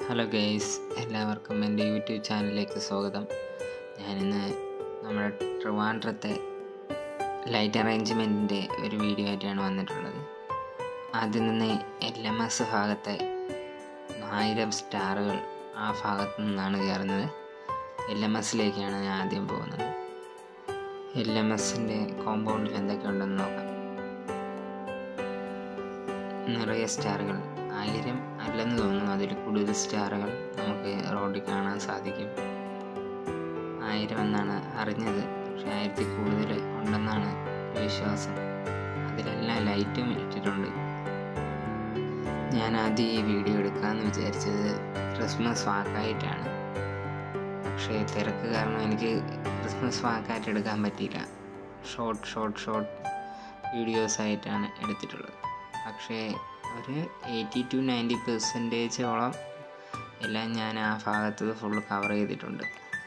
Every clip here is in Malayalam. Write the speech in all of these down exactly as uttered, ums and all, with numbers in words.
ഹലോ ഗൈസ്, എല്ലാവർക്കും എൻ്റെ യൂട്യൂബ് ചാനലിലേക്ക് സ്വാഗതം. ഞാനിന്ന് നമ്മുടെ ട്രിവാൻഡ്രത്തെ ലൈറ്റ് അറേഞ്ച്മെൻറ്റിൻ്റെ ഒരു വീഡിയോ ആയിട്ടാണ് വന്നിട്ടുള്ളത്. ആദ്യം നിന്ന് എൽ എം എസ് ഭാഗത്തെ ആയിരം സ്റ്റാറുകൾ ആ ഭാഗത്തു നിന്നാണ് കയറുന്നത്. എൽ എം എസിലേക്കാണ് ഞാൻ ആദ്യം പോകുന്നത്. എൽ എം എസിൻ്റെ കോമ്പൗണ്ടിൽ എന്തൊക്കെയുണ്ടെന്ന് നോക്കാം. നിറയെ സ്റ്റാറുകൾ, ആയിരം അല്ലെന്ന് തോന്നുന്നു, അതിൽ കൂടുതൽ സ്റ്റാറുകൾ നമുക്ക് റോഡിൽ കാണാൻ സാധിക്കും. ആയിരം എന്നാണ് അറിഞ്ഞത്, പക്ഷേ ആയിരത്തിൽ കൂടുതൽ ഉണ്ടെന്നാണ് വിശ്വാസം. അതിലെല്ലാം ലൈറ്റും ഇട്ടിട്ടുണ്ട്. ഞാൻ ആദ്യം ഈ വീഡിയോ എടുക്കാമെന്ന് വിചാരിച്ചത് ക്രിസ്മസ് വാക്കായിട്ടാണ്, പക്ഷേ തിരക്ക് കാരണം എനിക്ക് ക്രിസ്മസ് വാക്കായിട്ട് എടുക്കാൻ പറ്റിയില്ല. ഷോർട്ട് ഷോർട്ട് ഷോർട്ട് വീഡിയോസായിട്ടാണ് എടുത്തിട്ടുള്ളത്. പക്ഷേ ഒരു എയ്റ്റി ടു നയൻറ്റി പെർസെൻറ്റേജോളം എല്ലാം ഞാൻ ആ ഭാഗത്ത് ഫുള്ള് കവർ ചെയ്തിട്ടുണ്ട്.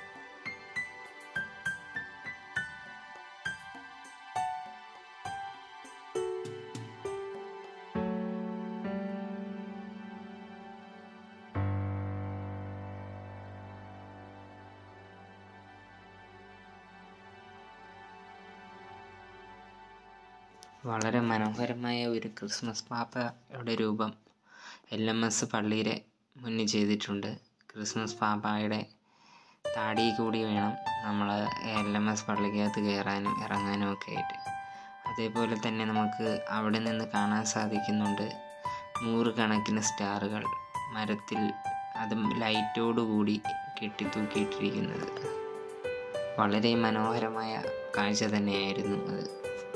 വളരെ മനോഹരമായ ഒരു ക്രിസ്മസ് പാപ്പയുടെ രൂപം എൽ എം എസ് പള്ളിയുടെ മുന്നിൽ ചെയ്തിട്ടുണ്ട്. ക്രിസ്മസ് പാപ്പായുടെ താടി കൂടി വേണം നമ്മൾ എൽ എം എസ് പള്ളിക്കകത്ത് കയറാനും ഇറങ്ങാനും ഒക്കെ ആയിട്ട്. അതേപോലെ തന്നെ നമുക്ക് അവിടെ നിന്ന് കാണാൻ സാധിക്കുന്നുണ്ട് നൂറുകണക്കിന് സ്റ്റാറുകൾ മരത്തിൽ, അതും ലൈറ്റോടുകൂടി കെട്ടിത്തൂക്കിയിട്ടിരിക്കുന്നത്. വളരെ മനോഹരമായ കാഴ്ച തന്നെയായിരുന്നു അത്.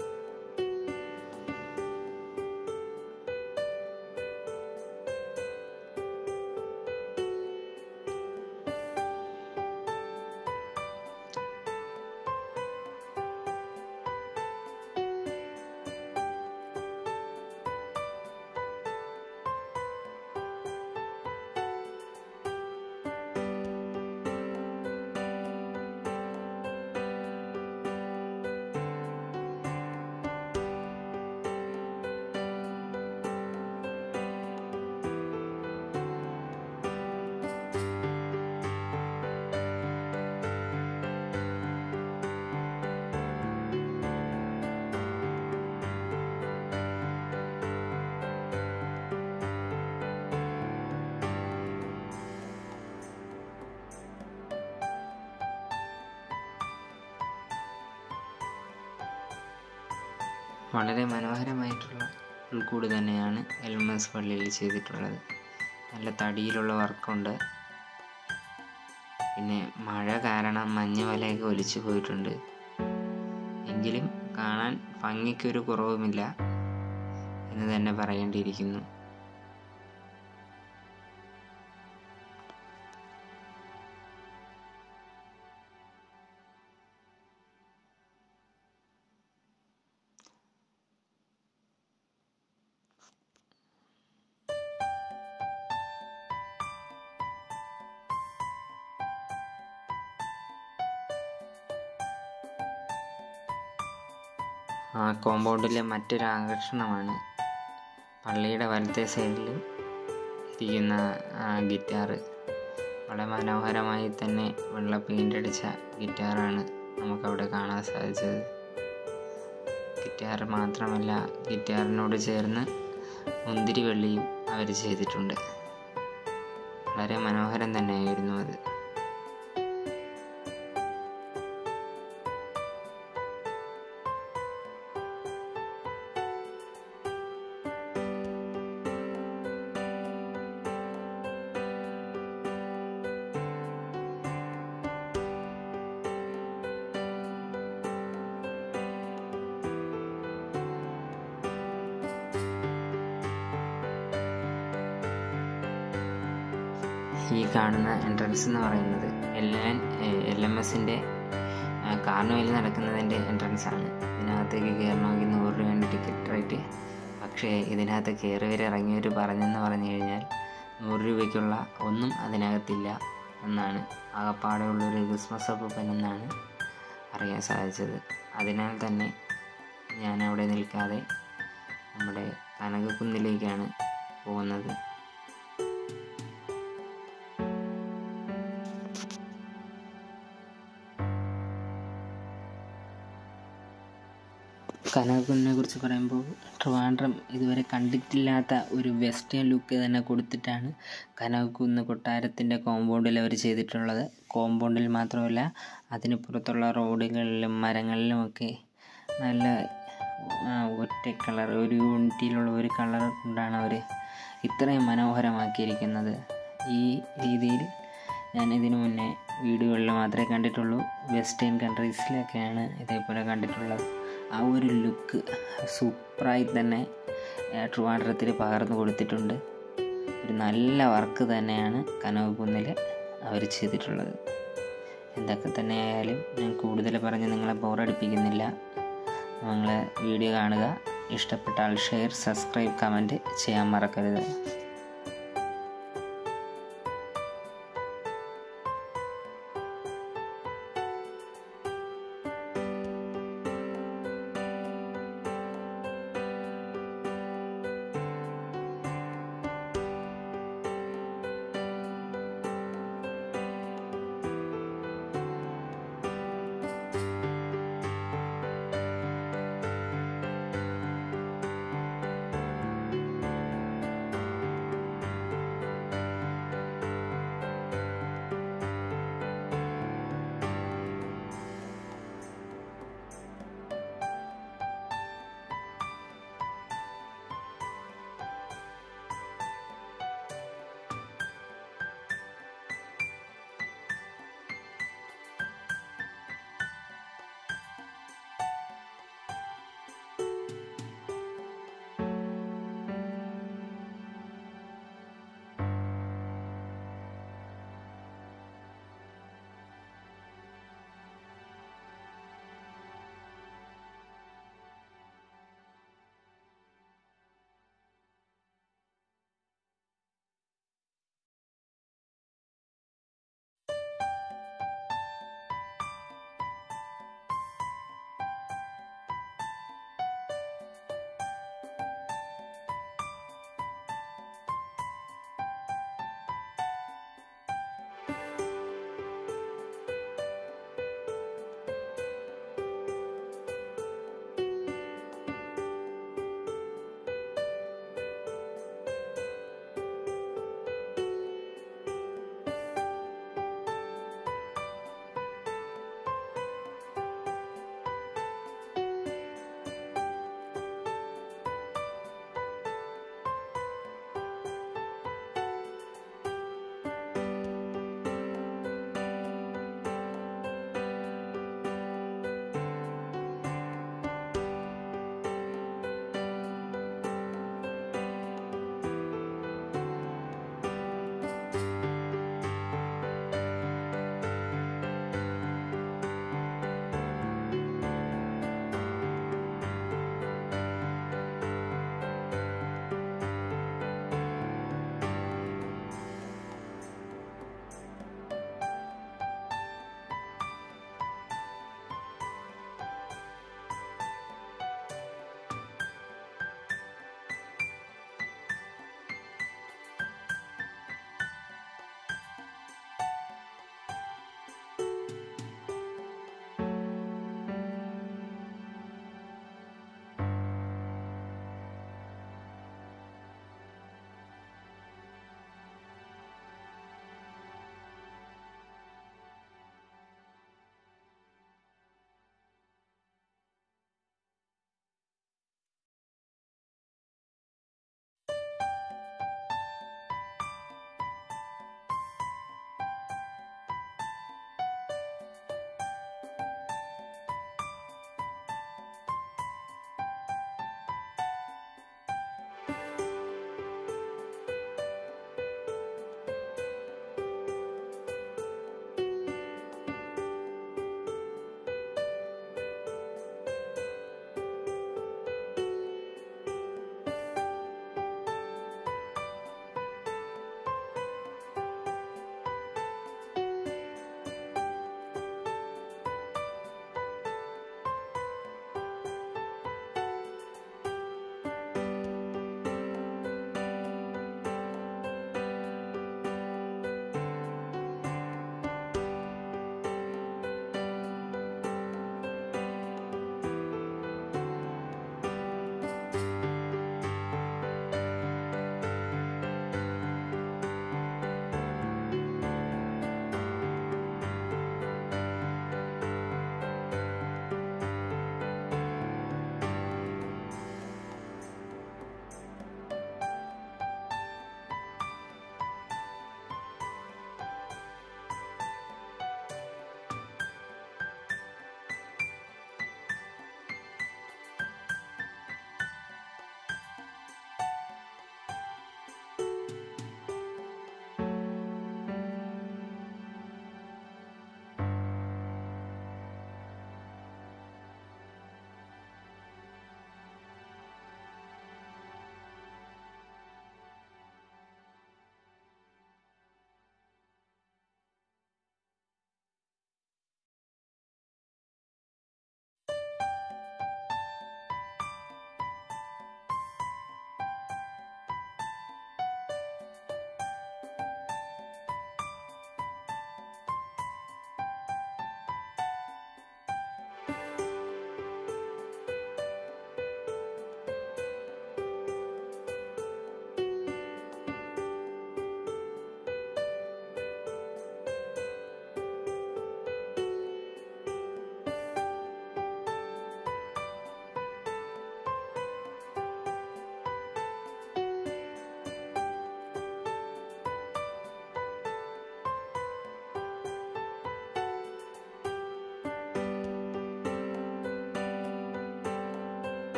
വളരെ മനോഹരമായിട്ടുള്ള ഉൾക്കൂട് തന്നെയാണ് എൽ എം എസ് പള്ളിയിൽ ചെയ്തിട്ടുള്ളത്. നല്ല തടിയിലുള്ള വർക്കുണ്ട്. പിന്നെ മഴ കാരണം മഞ്ഞ വലയൊക്കെ ഒലിച്ചു പോയിട്ടുണ്ട്. എങ്കിലും കാണാൻ ഭംഗിക്കൊരു കുറവുമില്ല എന്ന് തന്നെ പറയേണ്ടിയിരിക്കുന്നു. ആ കോമ്പൗണ്ടിലെ മറ്റൊരു ആകർഷണമാണ് പള്ളിയുടെ വലത്തെ സൈഡിൽ ഇരിക്കുന്ന ഗിറ്റാർ. വളരെ മനോഹരമായി തന്നെ വെള്ള പെയിൻ്റ് അടിച്ച ഗിറ്റാറാണ് നമുക്കവിടെ കാണാൻ സാധിച്ചത്. ഗിറ്റാർ മാത്രമല്ല, ഗിറ്റാറിനോട് ചേർന്ന് മുന്തിരി വള്ളിയും അവർ ചെയ്തിട്ടുണ്ട്. വളരെ മനോഹരം തന്നെയായിരുന്നു അത്. ഈ കാണുന്ന എൻട്രൻസ് എന്ന് പറയുന്നത് എൽ എൻ എൽ എം എസിൻ്റെ കാർണിവൽ നടക്കുന്നതിൻ്റെ എൻട്രൻസ് ആണ്. ഇതിനകത്തേക്ക് കയറണമെങ്കിൽ നൂറ് രൂപയാണ് ടിക്കറ്റ് റേറ്റ്. പക്ഷേ ഇതിനകത്ത് കയറിയവർ ഇറങ്ങിയവർ പറഞ്ഞെന്ന് പറഞ്ഞു കഴിഞ്ഞാൽ നൂറ് രൂപയ്ക്കുള്ള ഒന്നും അതിനകത്തില്ല എന്നാണ്. ആകപ്പാടെയുള്ളൊരു ക്രിസ്മസ് അപ്പൂപ്പൻ എന്നാണ് അറിയാൻ സാധിച്ചത്. അതിനാൽ തന്നെ ഞാൻ അവിടെ നിൽക്കാതെ നമ്മുടെ കനകക്കുന്നിലേക്കാണ് പോകുന്നത്. കനകക്കുന്നിനെ കുറിച്ച് പറയുമ്പോൾ ട്രിവാൻഡ്രം ഇതുവരെ കണ്ടിട്ടില്ലാത്ത ഒരു വെസ്റ്റേൺ ലുക്ക് തന്നെ കൊടുത്തിട്ടാണ് കനകക്കുന്ന് കൊട്ടാരത്തിൻ്റെ കോമ്പൗണ്ടിൽ അവർ ചെയ്തിട്ടുള്ളത്. കോമ്പൗണ്ടിൽ മാത്രമല്ല, അതിന് പുറത്തുള്ള റോഡുകളിലും മരങ്ങളിലുമൊക്കെ നല്ല ഒറ്റ കളർ, ഒരു യൂണിറ്റിയിലുള്ള ഒരു കളർ കൊണ്ടാണ് അവർ ഇത്രയും മനോഹരമാക്കിയിരിക്കുന്നത്. ഈ രീതിയിൽ ഞാൻ ഇതിനു മുന്നേ വീഡിയോകളിൽ മാത്രമേ കണ്ടിട്ടുള്ളൂ. വെസ്റ്റേൺ കൺട്രീസിലൊക്കെയാണ് ഇതേപോലെ കണ്ടിട്ടുള്ളത്. ആ ഒരു ലുക്ക് സൂപ്പറായി തന്നെ ട്രിവാൻഡ്രത്തിൽ പകർന്നു കൊടുത്തിട്ടുണ്ട്. ഒരു നല്ല വർക്ക് തന്നെയാണ് കനകക്കുന്നിൽ അവർ ചെയ്തിട്ടുള്ളത്. എന്തൊക്കെ തന്നെയായാലും ഞാൻ കൂടുതൽ പറഞ്ഞ് നിങ്ങളെ ബോറടിപ്പിക്കുന്നില്ല. നിങ്ങളെ വീഡിയോ കാണുക, ഇഷ്ടപ്പെട്ടാൽ ഷെയർ, സബ്സ്ക്രൈബ്, കമൻറ്റ് ചെയ്യാൻ മറക്കരുത്.